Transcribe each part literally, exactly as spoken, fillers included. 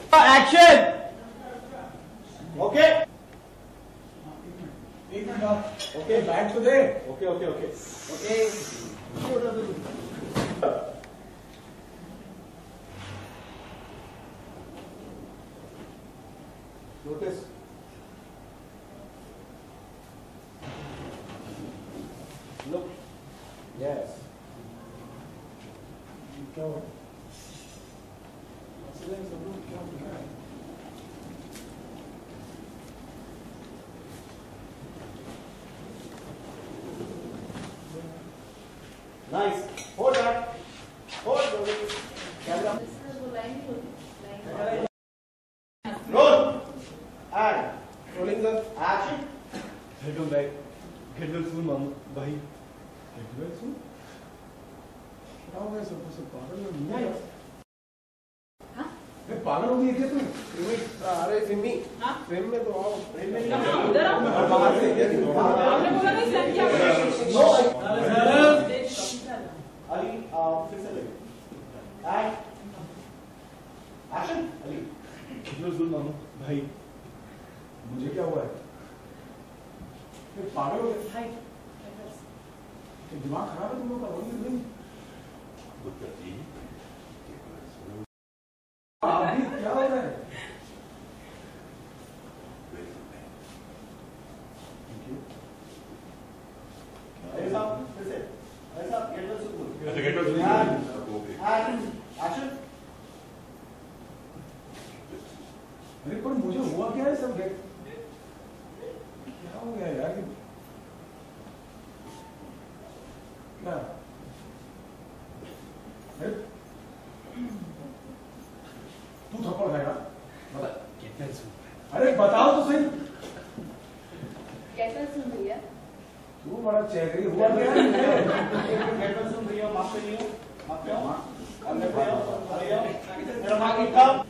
Action. Okay okay बैठ तो दे। Okay okay okay okay notice look yes क्या हुआ? सब लोग क्या हो रहा है? Nice. Hold that. Hold the camera. Roll. And rolling the action. Welcome back. Get well soon, मामू भाई. Get well soon. क्या हो गया सब सब पागल हो गए हैं? हाँ? मैं पागल हो गई क्या तुम? अरे सिमी. हाँ? फ्रेम में तो आओ. फ्रेम में नहीं आओ. उधर आओ. बाहर से. आपने बोला नहीं सर क्या करें? अली फिर से लगे. And action. Ali. Get well soon, मामू भाई. मुझे क्या हुआ है? मैं पागल हो गया. हाय. दिमाग खराब है तुम लोग का. वही नहीं. अभी क्या हो रहा है? ऐसा फिर से. ऐसा get well soon. अच्छा get well soon. And action. अरे पर मुझे हुआ क्या है सब देख. क्या हो गया यार? क्या? अरे तू थप्पड़ खाएगा? बता. Get well soon. अरे बताओ तो सही. कैसा सुन रही है? तू बड़ा चेहरे हुआ क्या है? Get well soon भैया. माफ करिए. माफ करो. अंदर पे आओ. अरे आओ. मेरा माँ की कम.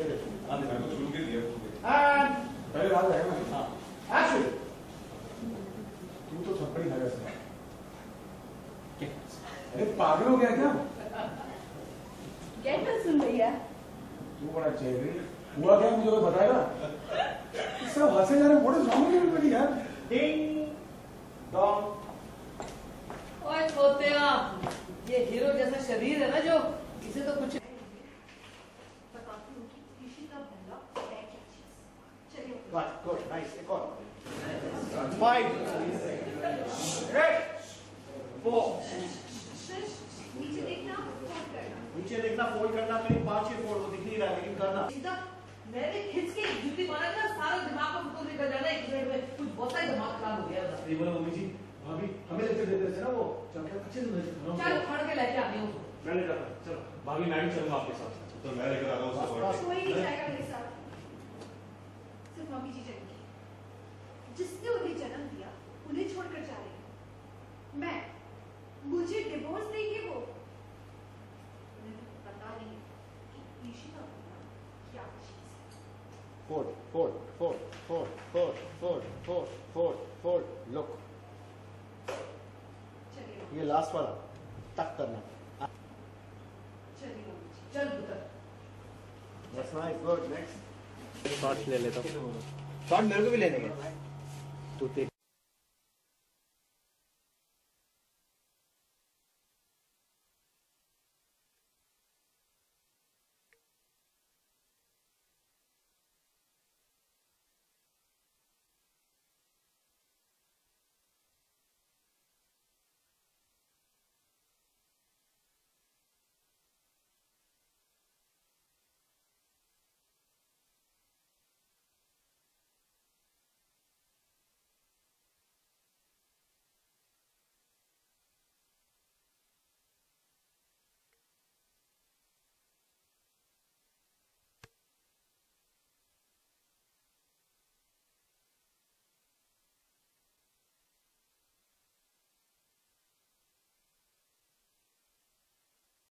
And पहले रात है ना. action. तू तो थप्पड़ ही खाएगा सर. अरे पागल हो गया क्या? कैसा सुन रही है? तू बड़ा चेहरे हुआ क्या मुझे बताएगा? सब हंसे जा रहे. What is wrong with everybody यार? Ding dong. ओए खोतेया, ये हीरो जैसा शरीर है ना जो, इसे तो कुछ Good, good, nice. एक और. Five. Three. Four. नीचे देखना, फोल्ड करना. नीचे देखना, फोल्ड करना. कहीं पांच छह फोल्ड हो दिख नहीं रहा है लेकिन करना. एकदम मैंने खींच के जूती मारा ना, सारा दिमाग को फुल निकल जाना एक मिनट में. कुछ बहुत ही दिमाग खराब हो गया था. ये बोला मम्मी जी भाभी हमें लेकर देते थे ना वो चल अच्छे से चल फड़ के लेके आनी हूँ उसको. मैं ले जाता हूँ. चलो. भाभी मैं भी चलूंगा आपके साथ. तो मैं लेकर आता हूँ उसको. कोई नहीं जाएगा मेरे साथ. सिर्फ मम्मी जी जाएंगी. जिसने उन्हें जन्म दिया, उन्हें छोड़कर जा रही हूँ. मैं मुझे डिवोर्स देंगे वो. उन्हें पता नहीं कि ईशिता बनना क्या चीज है. Fold, fold, fold, fold, fold, fold, fold, fold, fold. Look. चलिए ये लास्ट वाला टक करना. चलिए मम्मी जी. चल उधर. That's nice. Good. Next. Shorts ले लेता हूँ. शॉट मेरे को भी लेने के. तू देख.